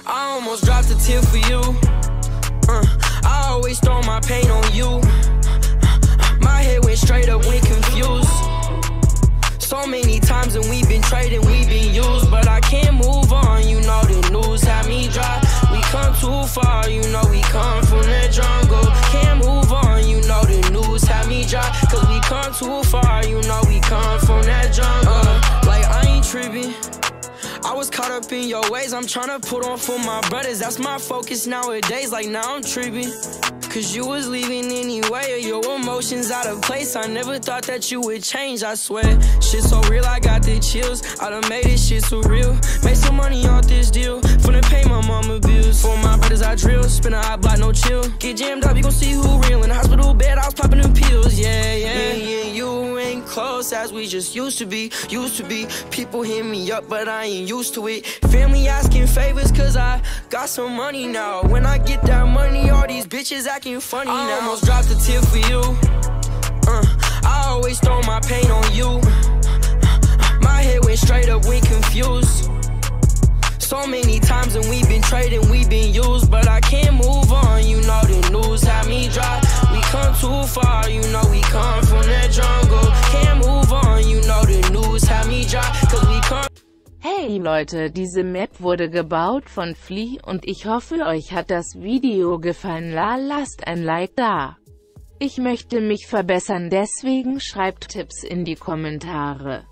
I almost dropped a tear for you. I always throw my pain on you. My head went straight up when confused. So many times and we've been trading, we've been used. But I can't move on, you know the news had me dry. We come too far, you know we come from the jungle. Can't move on, you know the news had me dry. Cause we come too far, you know we come from that jungle. Like I ain't tripping, I was caught up in your ways. I'm tryna put on for my brothers, that's my focus nowadays. Like now I'm tripping, cause you was leaving anyway, or your emotions out of place. I never thought that you would change, I swear. Shit so real, I got the chills. I done made this shit surreal. Made some money off this deal, finna pay my mama bills. For my brothers I drill, spin a hot block, no chill. Get jammed up, you gon' see who real. In the hospital bed, I was popping them pills. Yeah, you ain't close as we just used to be. People hit me up, but I ain't used to it. Family asking favors, cause I got some money now. When I get that money, all these bitches acting funny now. I almost dropped a tear for you. I always throw my pain on you. My head went straight up when confused. So many times and we've been trading, we've been used. But I can't move on, you know the news had me dry. We come too far, you know we come from the jungle. Can't move on, you know the news had me dry. Cause we come. Hey Leute, diese Map wurde gebaut von Flea und ich hoffe euch hat das Video gefallen. Lasst ein Like da. Ich möchte mich verbessern, deswegen schreibt Tipps in die Kommentare.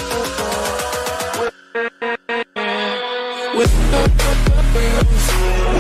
With